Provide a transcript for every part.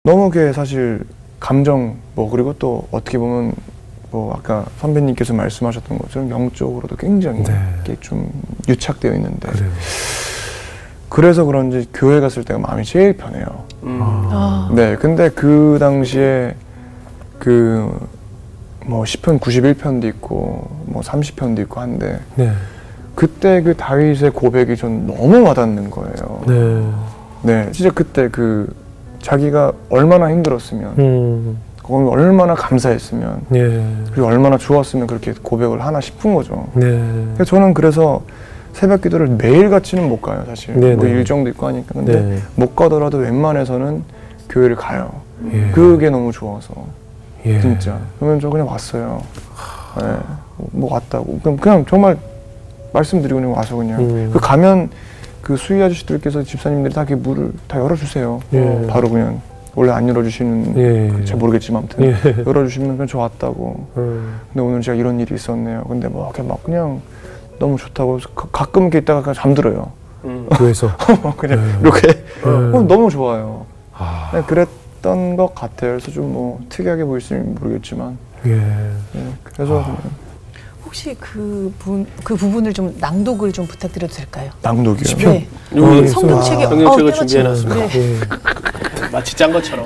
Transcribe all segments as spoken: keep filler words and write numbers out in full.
너무 그게 사실 감정 뭐 그리고 또 어떻게 보면 뭐 아까 선배님께서 말씀하셨던 것처럼 영적으로도 굉장히 네. 이게 좀 유착되어 있는데 그래요. 그래서 그런지 교회 갔을 때가 마음이 제일 편해요. 음. 아. 네, 근데 그 당시에 그 뭐 시편 구십일 편도 있고 뭐 삼십 편도 있고 한데 네. 그때 그 다윗의 고백이 전 너무 와닿는 거예요. 네. 네, 진짜 그때 그 자기가 얼마나 힘들었으면 음. 거기 얼마나 감사했으면 예. 그리고 얼마나 좋았으면 그렇게 고백을 하나 싶은 거죠. 네. 그래서 저는 그래서 새벽 기도를 매일같이는 못 가요, 사실. 네, 뭐 네. 일정도 있고 하니까. 근데 네. 못 가더라도 웬만해서는 교회를 가요. 예. 그게 너무 좋아서. 예. 진짜. 그러면 저 그냥 왔어요. 네. 뭐 왔다고. 그냥, 그냥 정말 말씀드리고 그냥 와서 그냥. 음. 그 가면 그 수위 아저씨들께서 집사님들이 다 이렇게 문을 다 열어주세요. 예. 바로 그냥. 원래 안 열어주시는, 예. 잘 모르겠지만 아무튼. 예. 열어주시면 그냥 저 왔다고. 음. 근데 오늘 제가 이런 일이 있었네요. 근데 뭐 그냥 막 그냥 너무 좋다고. 가, 가끔 이렇게 있다가 그냥 잠들어요. 음. 교회에서. 그냥 네. 이렇게. 네. 어, 너무 좋아요. 아. 그냥 그랬던 것 같아요. 그래서 좀 뭐 특이하게 보일지는 모르겠지만. 예. 네, 그래서 아. 그냥 혹시 그, 부, 그 부분을 좀 낭독을 좀 부탁드려도 될까요? 낭독이요. 네. 여기 성경책에 아, 성경책을 어, 준비해놨습니다. 네. 예. 마치 짠 것처럼.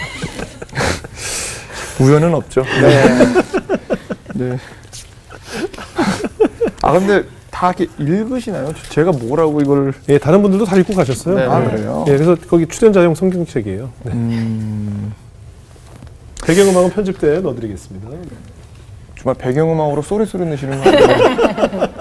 우연은 없죠. 네. 네. 아 근데 다 이렇게 읽으시나요? 제가 뭐라고 이걸? 예, 다른 분들도 다 읽고 가셨어요. 네. 아 그래요? 예, 그래서 거기 출연자용 성경책이에요. 네. 음, 배경음악은 편집대에 넣어드리겠습니다. 정말 배경음악으로 쏘리쏘리 넣으시는 거 아니에요?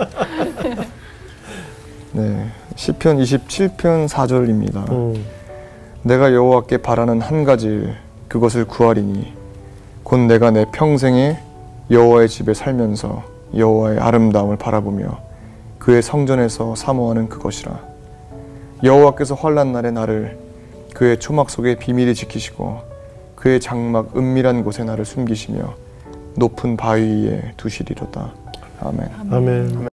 네. 시편 이십칠 편 사 절입니다. 음. 내가 여호와께 바라는 한 가지 그것을 구하리니 곧 내가 내 평생에 여호와의 집에 살면서 여호와의 아름다움을 바라보며 그의 성전에서 사모하는 그것이라. 여호와께서 환난 날에 나를 그의 초막 속에 비밀히 지키시고 그의 장막 은밀한 곳에 나를 숨기시며 높은 바위 위에 두시리로다. 아멘. 아멘.